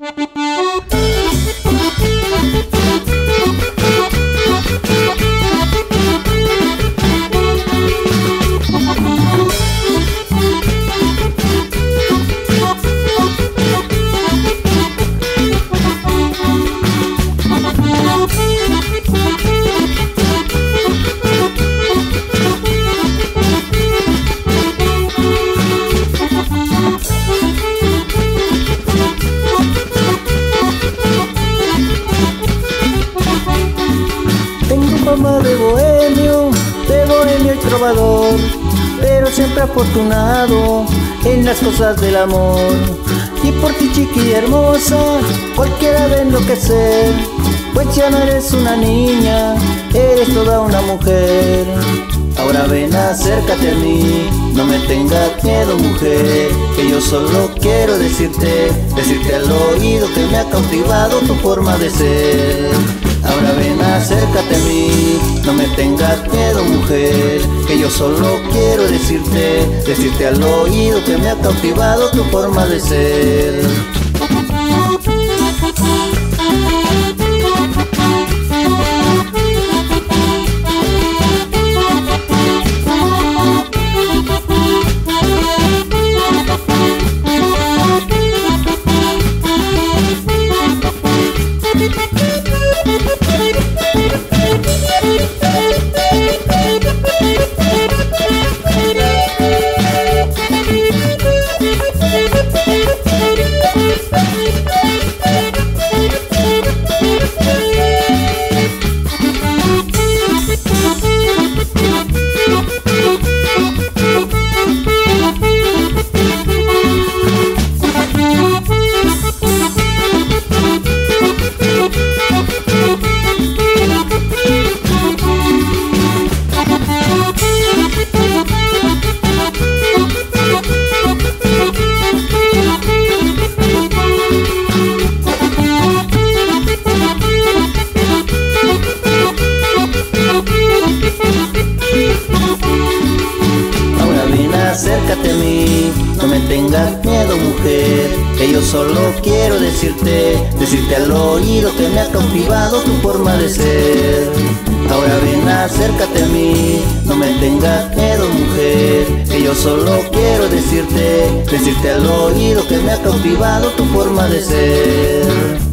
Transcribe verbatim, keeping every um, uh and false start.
De bohemio, de bohemio y trovador, pero siempre afortunado en las cosas del amor. Y por ti, chiquilla hermosa, cualquiera va a enloquecer, pues ya no eres una niña, eres toda una mujer. Ahora ven, acércate a mí, no me tengas miedo, mujer, que yo solo quiero decirte, decirte al oído que me ha cautivado tu forma de ser. Ahora ven, acércate a mí, no me tengas miedo, mujer, que yo solo quiero decirte, decirte al oído que me ha cautivado tu forma de ser. Acércate a mí, no me tengas miedo, mujer, que yo solo quiero decirte, decirte al oído que me ha cautivado tu forma de ser. Ahora ven, acércate a mí, no me tengas miedo, mujer, que yo solo quiero decirte, decirte al oído que me ha cautivado tu forma de ser.